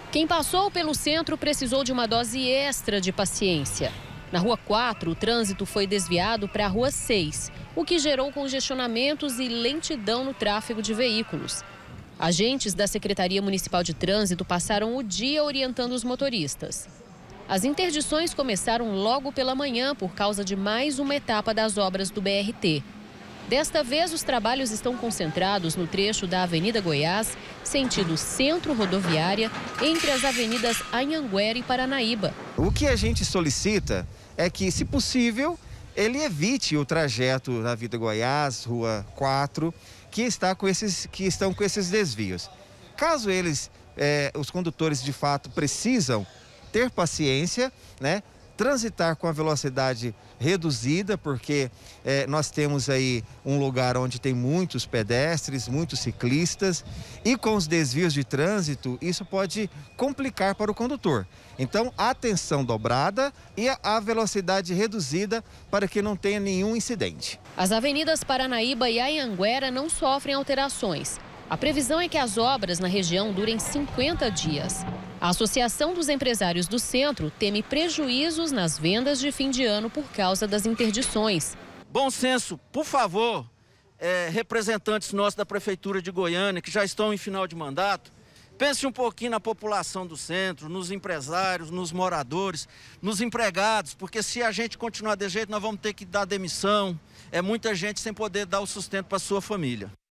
Quem passou pelo centro precisou de uma dose extra de paciência. Na Rua 4, o trânsito foi desviado para a Rua 6, o que gerou congestionamentos e lentidão no tráfego de veículos. Agentes da Secretaria Municipal de Trânsito passaram o dia orientando os motoristas. As interdições começaram logo pela manhã por causa de mais uma etapa das obras do BRT. Desta vez, os trabalhos estão concentrados no trecho da Avenida Goiás, sentido Centro Rodoviária, entre as avenidas Anhanguera e Paranaíba. O que a gente solicita é que, se possível, ele evite o trajeto da Avenida Goiás, Rua 4, que estão com esses desvios. Caso os condutores de fato precisam ter paciência, né? Transitar com a velocidade reduzida, porque nós temos aí um lugar onde tem muitos pedestres, muitos ciclistas, e com os desvios de trânsito, isso pode complicar para o condutor. Então, atenção dobrada e a velocidade reduzida para que não tenha nenhum incidente. As avenidas Paranaíba e Anhanguera não sofrem alterações. A previsão é que as obras na região durem 50 dias. A Associação dos Empresários do Centro teme prejuízos nas vendas de fim de ano por causa das interdições. Bom senso, por favor, representantes nossos da Prefeitura de Goiânia, que já estão em final de mandato, pense um pouquinho na população do centro, nos empresários, nos moradores, nos empregados, porque se a gente continuar desse jeito, nós vamos ter que dar demissão. É muita gente sem poder dar o sustento para a sua família.